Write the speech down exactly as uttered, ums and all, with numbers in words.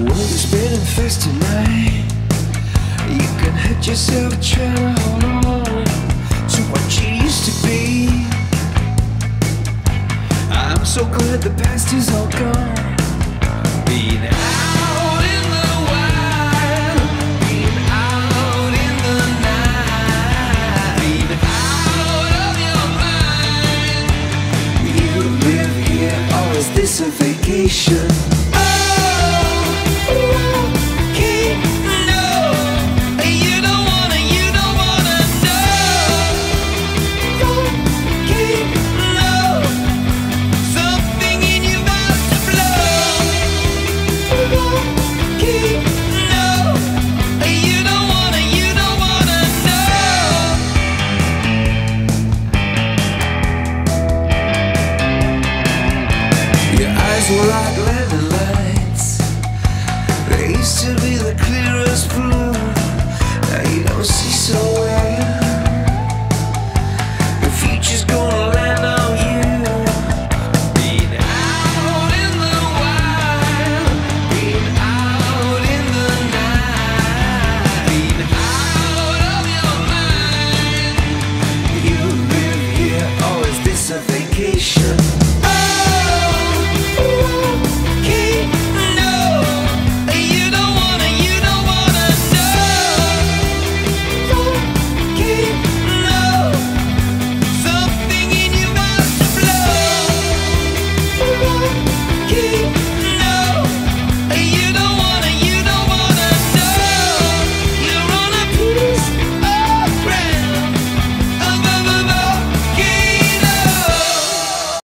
world is spinning fast tonight. You can hurt yourself trying to hold on to what you used to be. I'm so glad the past is all gone. Being out in the wild, being out in the night, being out of your mind. You live here, or is this a vacation? Were like landing lights. They used to be the clearest blue.